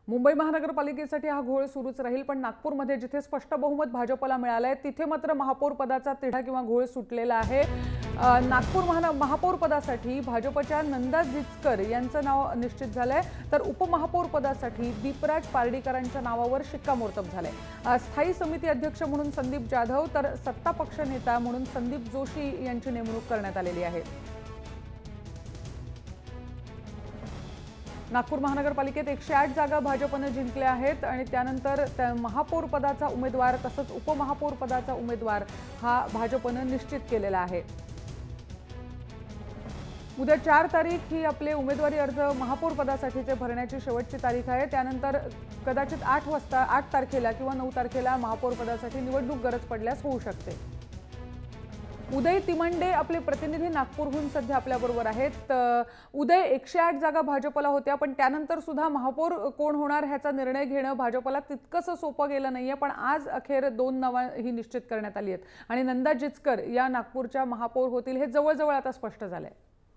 मुंबई महानगरपालिकेसाठी हा घोळ सुरूच राहील, पण नागपूरमध्ये जिथे स्पष्ट बहुमत भाजपला मिळालंय तिथे मात्र महापौर पदाचा तिढा किंवा घोळ सुटलेला आहे। नागपूर महापौर पदासाठी भाजपच्या नंदा जिचकर यांचं नाव निश्चित झालंय, तर उपमहापौर पदासाठी दीपराज पार्डीकरांच्या नावावर शिक्कामोर्तब झालंय। स्थायी समिती अध्यक्ष म्हणून संदीप जाधव तर सत्ता पक्ष नेता म्हणून संदीप जोशी यांची नेमणूक करण्यात आलेली आहे। नागपूर महानगरपालिकेत 108 जागा भाजपने जिंकल्या आहेत आणि त्यानंतर महापौर पदाचा उमेदवार तसंच उपमहापौर पदाचा उमेदवार हा भाजपने निश्चित केलेला आहे। उद्या 4 तारीख ही आपले उमेदवारी अर्ज महापौर पदासाठीचे भरण्याची शेवटची तारीख आहे। त्यानंतर कदाचित 8 तारखेला किंवा 9 तारखेला महापौर पदासाठी निवडणूक गरज पडल्यास होऊ शकते। उदय तिमंडे आपले प्रतिनिधी नागपूरहून सध्या आपल्याबरोबर आहेत। उदय, 108 जागा भाजपला होत्या, पण त्यानंतर सुद्धा महापौर कोण होणार ह्याचा निर्णय घेणं भाजपला तितकंसं सोपं गेलं नाहीये, पण आज अखेर 2 नावं ही निश्चित करण्यात आली आहेत आणि नंदा जिचकर या नागपूरच्या महापौर होतील हे जवळजवळ आता स्पष्ट झालंय।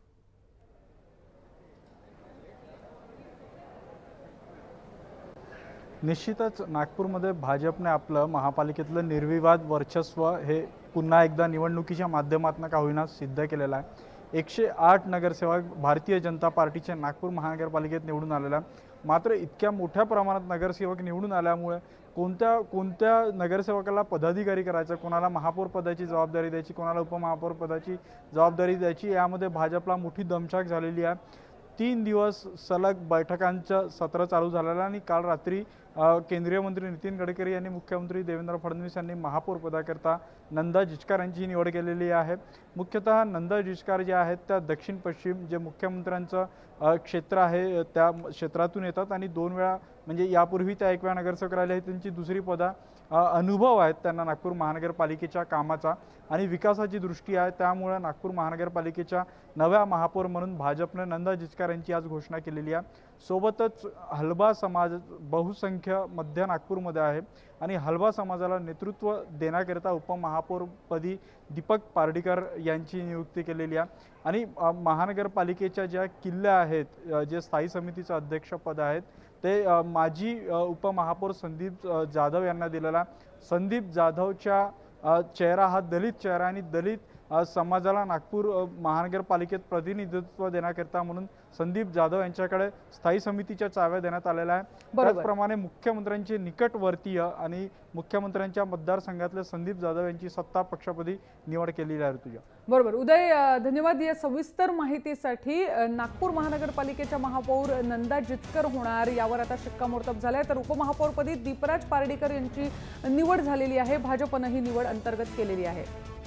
निश्चितच नागपूरमध्ये भाजपने आपलं महापालिकेतलं निर्विवाद वर्चस्व हे पुन्हा एकदा निवडणुकीच्या माध्यमातून का होईना सिद्ध केलेलं आहे। 108 नगरसेवक भारतीय जनता पार्टीचे नागपूर महानगरपालिकेत निवडून आलेला, मात्र इतक्या मोठ्या प्रमाणात नगरसेवक निवडून आल्यामुळे कोणत्या नगरसेवकाला पदाधिकारी करायचं, कोणाला महापौर पदाची जबाबदारी द्यायची, कोणाला उपमहापौर पदाची जबाबदारी द्यायची, यामध्ये भाजपला मोठी दमछाक झालेली आहे। 3 दिवस सलग बैठकांचं सत्र चालू झालेलं आणि काल रात्री केंद्रीय मंत्री नितीन गडकरी यांनी मुख्यमंत्री देवेंद्र फडणवीस यांनी महापौर पदाकरता नंदा जिचकर यांची निवड केलेली आहे। मुख्यतः नंदा जिचकर जे आहेत त्या दक्षिण पश्चिम जे मुख्यमंत्र्यांचं क्षेत्र आहे त्या क्षेत्रातून येतात आणि 2 वेळा म्हणजे यापूर्वी त्या 1 वेळा नगरसेवक राहिले आहेत। त्यांची दुसरी पदा अनुभव आहेत त्यांना नागपूर महानगरपालिकेच्या कामाचा आणि विकासाची दृष्टी आहे, त्यामुळे नागपूर महानगरपालिकेच्या नव्या महापौर म्हणून भाजपने नंदा जिचकर यांची आज घोषणा केलेली आहे। सोबतच हलबा समाज बहुसंख्य मध्य नागपूरमध्ये आहे आणि हलबा समाजाला नेतृत्व देण्याकरिता उपमहापौरपदी दीपक पार्डीकर यांची नियुक्ती केलेली आहे आणि महानगरपालिकेच्या ज्या किल्ल्या आहेत जे स्थायी समितीचं अध्यक्षपद आहेत ते माजी उपमहापौर संदीप जाधव यांना दिलेला। संदीप जाधवच्या चेहरा हा दलित चेहरा आणि दलित समाजाला नागपूर महानगरपालिकेत प्रतिनिधित्व देण्याकरिता म्हणून संदीप जाधव यांच्याकडे स्थायी समितीच्या चाव्या देण्यात आलेल्या आहे। त्याचप्रमाणे मुख्यमंत्र्यांचे निकटवर्तीय आणि मुख्यमंत्र्यांच्या मतदारसंघातले संदीप जाधव यांची सत्ता पक्षपदी निवड केलेली आहे। तुझ्या बरोबर उदय, धन्यवाद या सविस्तर माहितीसाठी। नागपूर महानगरपालिकेच्या महापौर नंदा जिचकर होणार यावर आता शिक्कामोर्तब झालंय, तर उपमहापौरपदी दीपराज पार्डीकर यांची निवड झालेली आहे। भाजपने ही निवड अंतर्गत केलेली आहे।